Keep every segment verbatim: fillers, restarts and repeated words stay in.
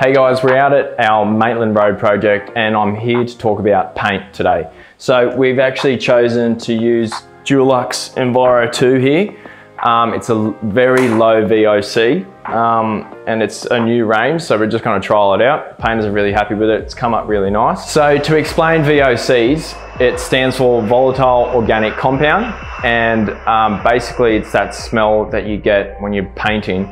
Hey guys, we're out at our Maitland Road project and I'm here to talk about paint today. So we've actually chosen to use Dulux Enviro two here. Um, it's a very low V O C um, and it's a new range, so we're just going to trial it out. Painters are really happy with it. It's come up really nice. So to explain V O Cs, it stands for volatile organic compound, and um, basically it's that smell that you get when you're painting,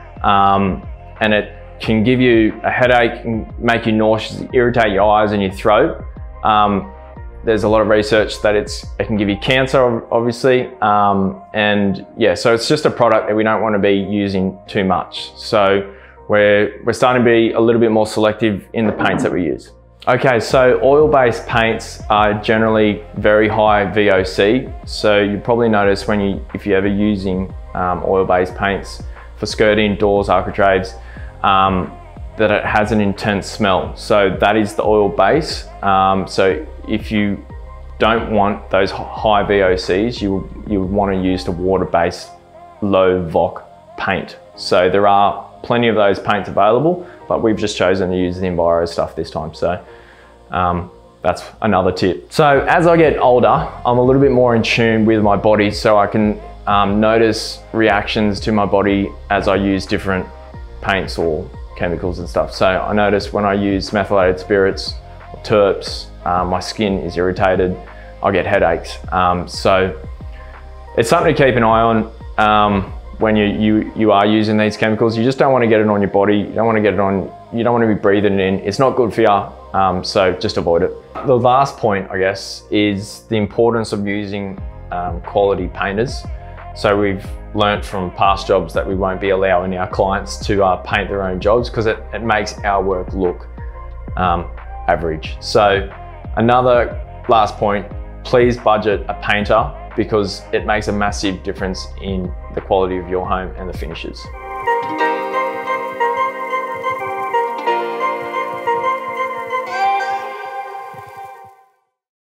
um, and it can give you a headache, and make you nauseous, irritate your eyes and your throat. Um, There's a lot of research that it's, it can give you cancer, obviously. Um, and yeah, so it's just a product that we don't want to be using too much. So we're, we're starting to be a little bit more selective in the paints that we use. Okay, so oil-based paints are generally very high V O C. So you probably notice when you, if you're ever using um, oil-based paints for skirting, doors, architraves, um, that it has an intense smell. So that is the oil base. Um, so if you don't want those high V O Cs, you, you would want to use the water-based low V O C paint. So there are plenty of those paints available, but we've just chosen to use the Enviro stuff this time. So um, that's another tip. So as I get older, I'm a little bit more in tune with my body, so I can um, notice reactions to my body as I use different paints or chemicals and stuff. So I notice when I use methylated spirits or terps, um, my skin is irritated, I get headaches. Um, so it's something to keep an eye on um, when you, you, you are using these chemicals. You just don't want to get it on your body, you don't want to get it on, you don't want to be breathing it in. It's not good for you, um, so just avoid it. The last point, I guess, is the importance of using um, quality painters. So we've learnt from past jobs that we won't be allowing our clients to uh, paint their own jobs because it, it makes our work look um, average. So another last point, please budget a painter because it makes a massive difference in the quality of your home and the finishes.